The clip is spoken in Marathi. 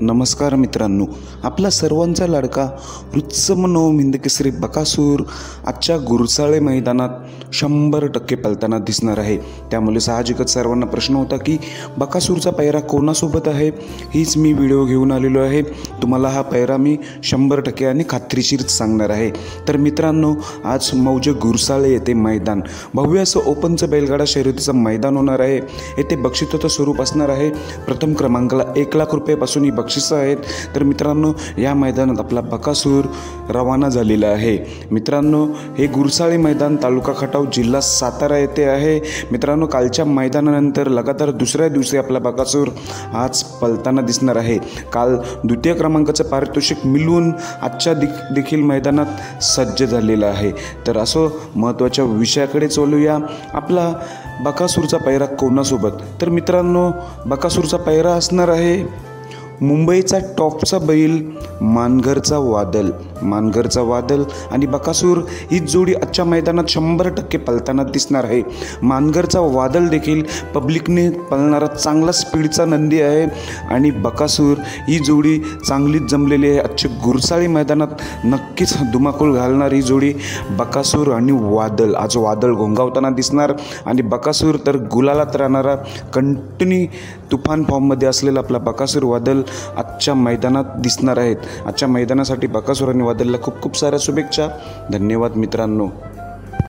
नमस्कार मित्रांनो, आपला सर्वांचा लाडका उत्समनोम हिंदकेसरी बकासूर आजच्या गुरसाळे मैदानात 100% पळताना दिसणार आहे। त्यामुळे साहजिकच सर्वांना प्रश्न होता की बकासूरचा पैरा कोणासोबत आहे। हीच मी व्हिडिओ घेऊन आलेलो आहे। तुम्हाला हा पैरा मी 100% आणि खात्रीशीर सांगणार आहे। तर मित्रांनो, आज मौजे गुरसाळे येथे मैदान भव्य असं ओपनचं बैलगाडा शर्यतीचं मैदान होणार आहे। येथे बक्षिसाचं स्वरूप असणार आहे। प्रथम क्रमांकाला 1 लाख रुपयापासून ही बक्षिसं आहेत। तर मित्रांनो, या मैदानात आपला बकासूर रवाना झालेला आहे। मित्रांनो, हे गुरसाळे मैदान तालुका खटाव जिल्हा सातारा येथे आहे। मित्रांनो, कालच्या मैदानानंतर लगातार दुसऱ्या दिवशी आपला बकासूर आज पळताना दिसणार आहे। काल द्वितीय क्रमांकाचं पारितोषिक मिळवून आजच्या देखील मैदानात सज्ज झालेला आहे। तर असं महत्त्वाच्या विषयाकडे चलूया। आपला बकासूरचा पैरा कोणासोबत? तर मित्रांनो, बकासूरचा पैरा असणार आहे मुंबईचा टॉपचा बैल मानघरचा वादल आणि बकासूर ही जोडी आजच्या मैदानात 100% पळताना दिसणार आहे। मानघरचा वादल देखील पब्लिकने पळणारा चांगला स्पीडचा नंदी आहे आणि बकासूर ही जोडी चांगलीच जमलेली आहे। आजच्या गुरसाळे मैदानात नक्कीच धुमाकूळ घालणार ही जोडी बकासूर आणि वादल। आज वादल घोंगावताना दिसणार आणि बकासूर तर गुलालात राहणारा कंटिन्यू तुफान फॉर्ममध्ये असलेला आपला बकासूर वादल आजच्या मैदानात दिसणार आहेत। आजच्या मैदानासाठी बकासूर आणि वादलला खूप खूप साऱ्या शुभेच्छा। धन्यवाद मित्रांनो।